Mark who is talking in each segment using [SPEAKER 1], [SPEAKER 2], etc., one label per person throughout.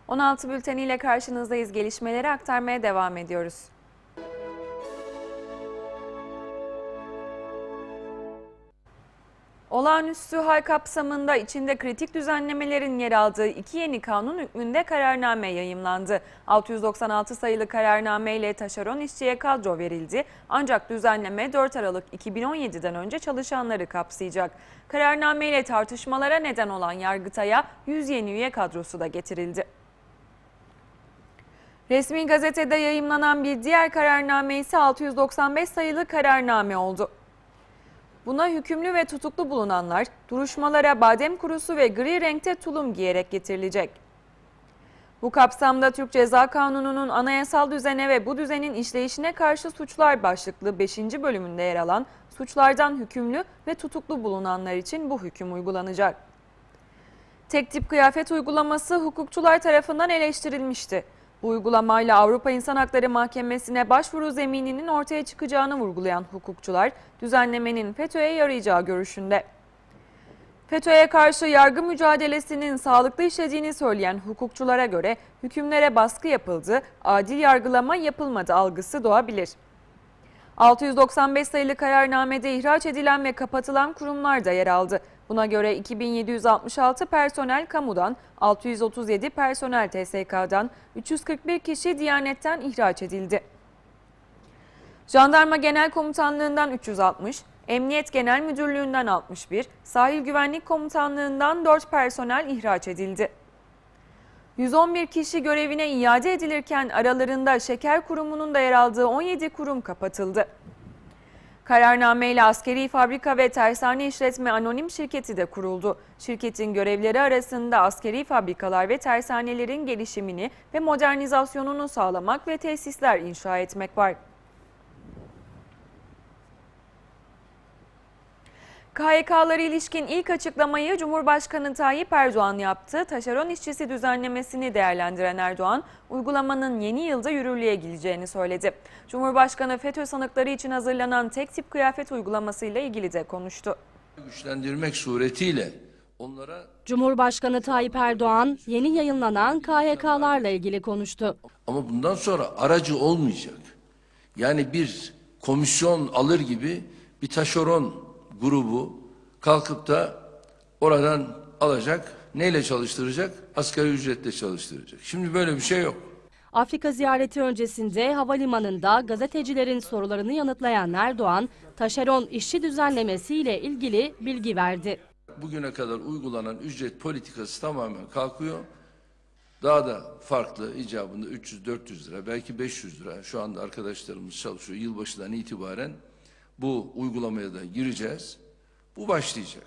[SPEAKER 1] 16 bülteniyle karşınızdayız. Gelişmeleri aktarmaya devam ediyoruz. Olağanüstü hal kapsamında içinde kritik düzenlemelerin yer aldığı iki yeni kanun hükmünde kararname yayımlandı. 696 sayılı kararname ile taşeron işçiye kadro verildi. Ancak düzenleme 4 Aralık 2017'den önce çalışanları kapsayacak. Kararname ile tartışmalara neden olan Yargıtay'a 100 yeni üye kadrosu da getirildi. Resmi gazetede yayımlanan bir diğer kararname ise 695 sayılı kararname oldu. Buna hükümlü ve tutuklu bulunanlar duruşmalara badem kurusu ve gri renkte tulum giyerek getirilecek. Bu kapsamda Türk Ceza Kanunu'nun anayasal düzene ve bu düzenin işleyişine karşı suçlar başlıklı 5. bölümünde yer alan suçlardan hükümlü ve tutuklu bulunanlar için bu hüküm uygulanacak. Tek tip kıyafet uygulaması hukukçular tarafından eleştirilmişti. Bu uygulamayla Avrupa İnsan Hakları Mahkemesi'ne başvuru zemininin ortaya çıkacağını vurgulayan hukukçular, düzenlemenin FETÖ'ye yarayacağı görüşünde. FETÖ'ye karşı yargı mücadelesinin sağlıklı işlediğini söyleyen hukukçulara göre hükümlere baskı yapıldı, adil yargılama yapılmadı algısı doğabilir. 695 sayılı kararnamede ihraç edilen ve kapatılan kurumlar da yer aldı. Buna göre 2766 personel kamudan, 637 personel TSK'dan, 341 kişi Diyanet'ten ihraç edildi. Jandarma Genel Komutanlığından 360, Emniyet Genel Müdürlüğü'nden 61, Sahil Güvenlik Komutanlığı'ndan 4 personel ihraç edildi. 111 kişi görevine iade edilirken aralarında Şeker Kurumu'nun da yer aldığı 17 kurum kapatıldı. Kararname ile Askeri Fabrika ve Tersane İşletme Anonim Şirketi de kuruldu. Şirketin görevleri arasında askeri fabrikalar ve tersanelerin gelişimini ve modernizasyonunu sağlamak ve tesisler inşa etmek var. KHK'lara ilişkin ilk açıklamayı Cumhurbaşkanı Tayyip Erdoğan yaptı. Taşeron işçisi düzenlemesini değerlendiren Erdoğan, uygulamanın yeni yılda yürürlüğe gireceğini söyledi. Cumhurbaşkanı FETÖ sanıkları için hazırlanan tek tip kıyafet uygulamasıyla ilgili de konuştu.
[SPEAKER 2] Güçlendirmek suretiyle onlara...
[SPEAKER 3] Cumhurbaşkanı Tayyip Erdoğan yeni yayınlanan KHK'larla ilgili konuştu.
[SPEAKER 2] Ama bundan sonra aracı olmayacak. Yani bir komisyon alır gibi bir taşeron grubu kalkıp da oradan alacak, neyle çalıştıracak? Asgari ücretle çalıştıracak. Şimdi böyle bir şey yok.
[SPEAKER 3] Afrika ziyareti öncesinde havalimanında gazetecilerin sorularını yanıtlayan Erdoğan, taşeron işçi düzenlemesiyle ilgili bilgi verdi.
[SPEAKER 2] Bugüne kadar uygulanan ücret politikası tamamen kalkıyor. Daha da farklı icabında 300-400 lira, belki 500 lira. Şu anda arkadaşlarımız çalışıyor. Yılbaşından itibaren bu uygulamaya da gireceğiz. Bu başlayacak.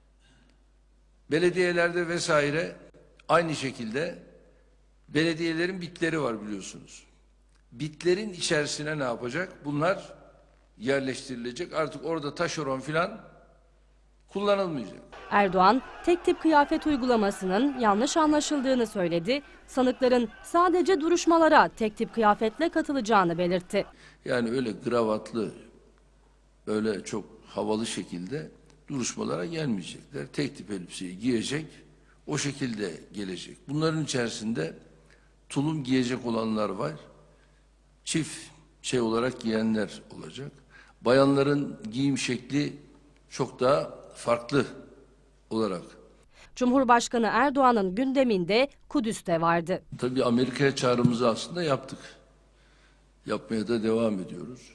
[SPEAKER 2] Belediyelerde vesaire aynı şekilde belediyelerin bitleri var biliyorsunuz. Bitlerin içerisine ne yapacak? Bunlar yerleştirilecek. Artık orada taşeron filan kullanılmayacak.
[SPEAKER 3] Erdoğan, tek tip kıyafet uygulamasının yanlış anlaşıldığını söyledi. Sanıkların sadece duruşmalara tek tip kıyafetle katılacağını belirtti.
[SPEAKER 2] Yani öyle kravatlı, öyle çok havalı şekilde duruşmalara gelmeyecekler. Tek tip elbiseyi giyecek, o şekilde gelecek. Bunların içerisinde tulum giyecek olanlar var. Çift olarak giyenler olacak. Bayanların giyim şekli çok daha farklı olarak.
[SPEAKER 3] Cumhurbaşkanı Erdoğan'ın gündeminde Kudüs de vardı.
[SPEAKER 2] Tabii Amerika'ya çağrımızı aslında yaptık. Yapmaya da devam ediyoruz.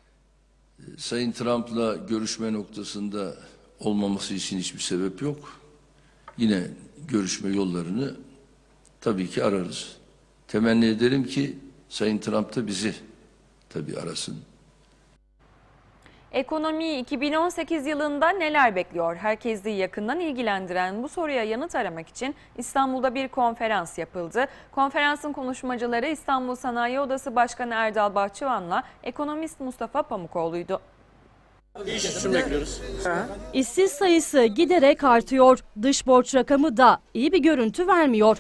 [SPEAKER 2] Sayın Trump'la görüşme noktasında olmaması için hiçbir sebep yok. Yine görüşme yollarını tabii ki ararız. Temenni ederim ki Sayın Trump da bizi tabii arasın.
[SPEAKER 1] Ekonomiyi 2018 yılında neler bekliyor? Herkesi yakından ilgilendiren bu soruya yanıt aramak için İstanbul'da bir konferans yapıldı. Konferansın konuşmacıları İstanbul Sanayi Odası Başkanı Erdal Bahçıvan'la ekonomist Mustafa Pamukoğlu'ydu.
[SPEAKER 3] İşsiz sayısı giderek artıyor. Dış borç rakamı da iyi bir görüntü vermiyor.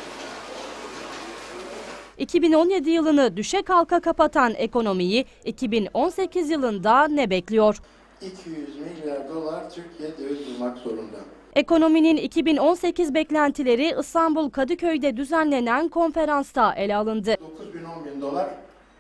[SPEAKER 3] 2017 yılını düşe kalka kapatan ekonomiyi 2018 yılında ne bekliyor?
[SPEAKER 4] 200 milyar dolar Türkiye döviz bulmak zorunda.
[SPEAKER 3] Ekonominin 2018 beklentileri İstanbul Kadıköy'de düzenlenen konferansta ele alındı.
[SPEAKER 4] 9.000-10.000 dolar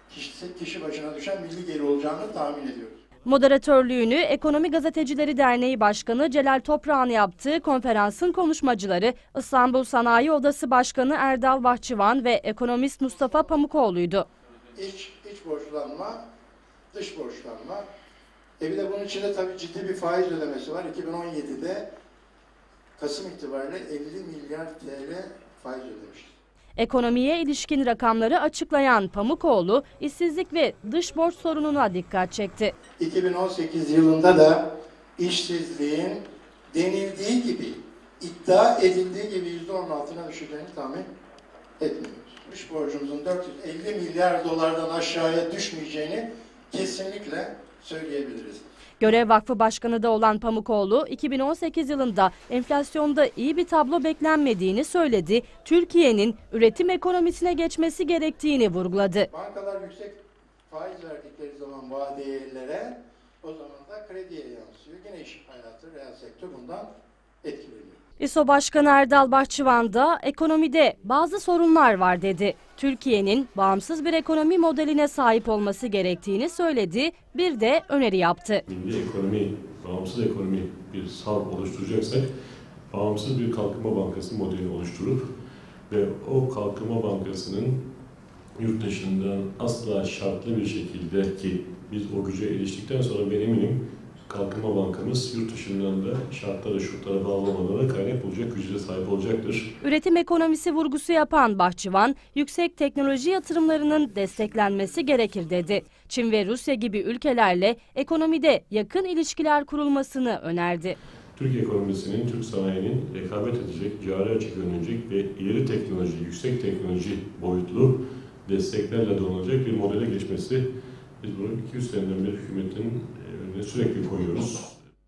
[SPEAKER 4] kişi başına düşen milli gelir olacağını tahmin ediyoruz.
[SPEAKER 3] Moderatörlüğünü Ekonomi Gazetecileri Derneği Başkanı Celal Toprağ'ın yaptığı konferansın konuşmacıları İstanbul Sanayi Odası Başkanı Erdal Bahçıvan ve ekonomist Mustafa Pamukoğlu'ydu.
[SPEAKER 4] İç borçlanma, dış borçlanma. Bir de bunun içinde tabii ciddi bir faiz ödemesi var. 2017'de Kasım itibariyle 50 milyar TL faiz ödemiştir.
[SPEAKER 3] Ekonomiye ilişkin rakamları açıklayan Pamukoğlu, işsizlik ve dış borç sorununa dikkat çekti.
[SPEAKER 4] 2018 yılında da işsizliğin denildiği gibi, iddia edildiği gibi %16'na düşeceğini tahmin etmiyoruz. Dış borcumuzun 450 milyar dolardan aşağıya düşmeyeceğini kesinlikle söyleyebiliriz.
[SPEAKER 3] Görev Vakfı Başkanı da olan Pamukoğlu, 2018 yılında enflasyonda iyi bir tablo beklenmediğini söyledi. Türkiye'nin üretim ekonomisine geçmesi gerektiğini vurguladı.
[SPEAKER 4] Bankalar yüksek faiz verdikleri zaman vadiyelilere, o zaman da krediye yansıyor. Yine iş hayatı, reel sektör bundan etkileniyor.
[SPEAKER 3] İSO Başkanı Erdal Bahçıvan da ekonomide bazı sorunlar var dedi. Türkiye'nin bağımsız bir ekonomi modeline sahip olması gerektiğini söyledi, bir de öneri yaptı.
[SPEAKER 5] Milli ekonomi, bağımsız ekonomi bir sav oluşturacaksak, bağımsız bir kalkınma bankası modelini oluşturup ve o kalkınma bankasının yurt dışından asla şartlı bir şekilde, ki biz o güce eriştikten sonra ben eminim kalkınma bankamız yurt dışından da şartlara, şurtlara bağlı olmadan kaynak bulacak güce sahip olacaktır.
[SPEAKER 3] Üretim ekonomisi vurgusu yapan Bahçıvan, yüksek teknoloji yatırımlarının desteklenmesi gerekir dedi. Çin ve Rusya gibi ülkelerle ekonomide yakın ilişkiler kurulmasını önerdi.
[SPEAKER 5] Türk ekonomisinin, Türk sanayinin rekabet edecek, cari açık önlenecek ve ileri teknoloji, yüksek teknoloji boyutlu desteklerle donanacak bir modele geçmesi, biz bunu 200 seneden beri hükümetin önüne sürekli koyuyoruz.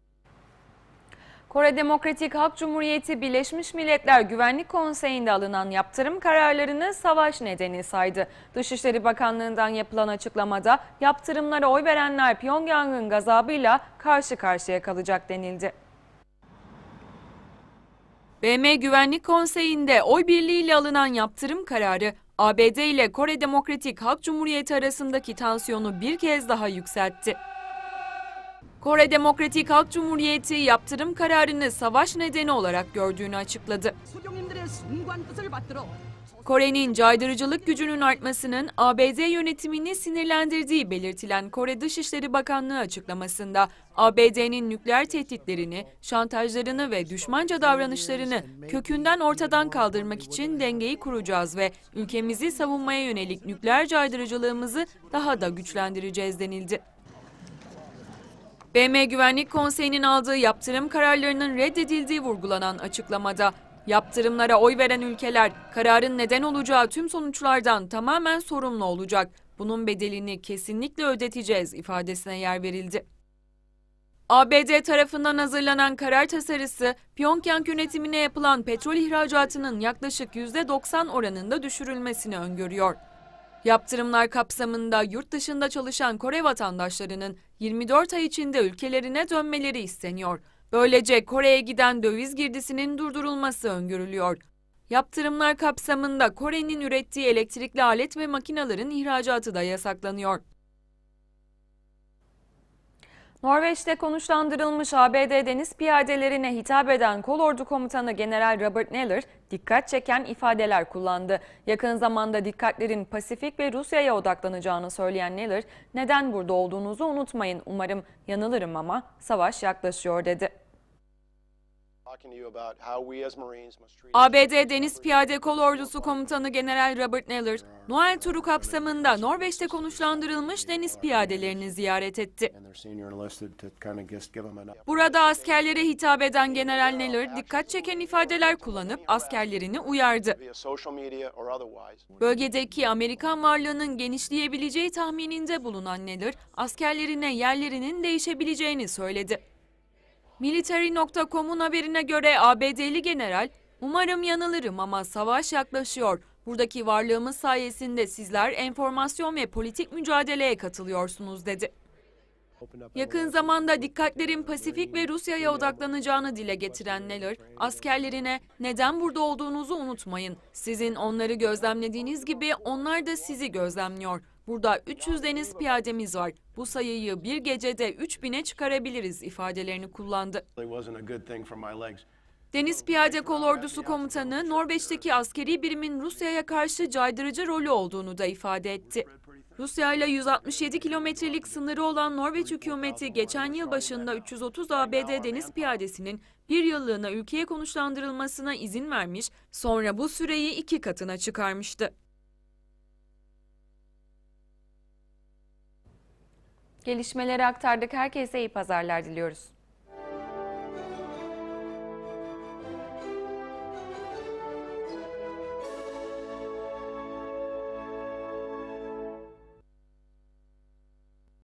[SPEAKER 1] Kore Demokratik Halk Cumhuriyeti Birleşmiş Milletler Güvenlik Konseyi'nde alınan yaptırım kararlarını savaş nedeni saydı. Dışişleri Bakanlığı'ndan yapılan açıklamada yaptırımlara oy verenler Pyongyang'ın gazabıyla karşı karşıya kalacak denildi. BM Güvenlik Konseyi'nde oy birliğiyle alınan yaptırım kararı ABD ile Kore Demokratik Halk Cumhuriyeti arasındaki tansiyonu bir kez daha yükseltti. Kore Demokratik Halk Cumhuriyeti yaptırım kararını savaş nedeni olarak gördüğünü açıkladı. Kore'nin caydırıcılık gücünün artmasının ABD yönetimini sinirlendirdiği belirtilen Kore Dışişleri Bakanlığı açıklamasında ABD'nin nükleer tehditlerini, şantajlarını ve düşmanca davranışlarını kökünden ortadan kaldırmak için dengeyi kuracağız ve ülkemizi savunmaya yönelik nükleer caydırıcılığımızı daha da güçlendireceğiz denildi. BM Güvenlik Konseyi'nin aldığı yaptırım kararlarının reddedildiği vurgulanan açıklamada, yaptırımlara oy veren ülkeler kararın neden olacağı tüm sonuçlardan tamamen sorumlu olacak. Bunun bedelini kesinlikle ödeteceğiz ifadesine yer verildi. ABD tarafından hazırlanan karar tasarısı, Pyongyang yönetimine yapılan petrol ihracatının yaklaşık %90 oranında düşürülmesini öngörüyor. Yaptırımlar kapsamında yurt dışında çalışan Kore vatandaşlarının 24 ay içinde ülkelerine dönmeleri isteniyor. Böylece Kore'ye giden döviz girdisinin durdurulması öngörülüyor. Yaptırımlar kapsamında Kore'nin ürettiği elektrikli alet ve makinelerin ihracatı da yasaklanıyor. Norveç'te konuşlandırılmış ABD deniz piyadelerine hitap eden Kolordu Komutanı General Robert Neller dikkat çeken ifadeler kullandı. Yakın zamanda dikkatlerin Pasifik ve Rusya'ya odaklanacağını söyleyen Neller, "Neden burada olduğunuzu unutmayın, umarım yanılırım ama savaş yaklaşıyor" dedi. ABD Deniz Piyade Kolordusu Komutanı General Robert Neller, Noel turu kapsamında Norveç'te konuşlandırılmış deniz piyadelerini ziyaret etti. Burada askerlere hitap eden General Neller dikkat çeken ifadeler kullanıp askerlerini uyardı. Bölgedeki Amerikan varlığının genişleyebileceği tahmininde bulunan Neller, askerlerine yerlerinin değişebileceğini söyledi. Military.com'un haberine göre ABD'li general, "Umarım yanılırım ama savaş yaklaşıyor. Buradaki varlığımız sayesinde sizler enformasyon ve politik mücadeleye katılıyorsunuz" dedi. Yakın zamanda dikkatlerin Pasifik ve Rusya'ya odaklanacağını dile getiren Neller, askerlerine neden burada olduğunuzu unutmayın. Sizin onları gözlemlediğiniz gibi onlar da sizi gözlemliyor. Burada 300 deniz piyademiz var. Bu sayıyı bir gecede 3000'e çıkarabiliriz ifadelerini kullandı. Deniz Piyade Kolordusu Komutanı, Norveç'teki askeri birimin Rusya'ya karşı caydırıcı rolü olduğunu da ifade etti. Rusya ile 167 kilometrelik sınırı olan Norveç hükümeti geçen yıl başında 330 ABD deniz piyadesinin bir yıllığına ülkeye konuşlandırılmasına izin vermiş, sonra bu süreyi 2 katına çıkarmıştı. Gelişmeleri aktardık. Herkese iyi pazarlar diliyoruz.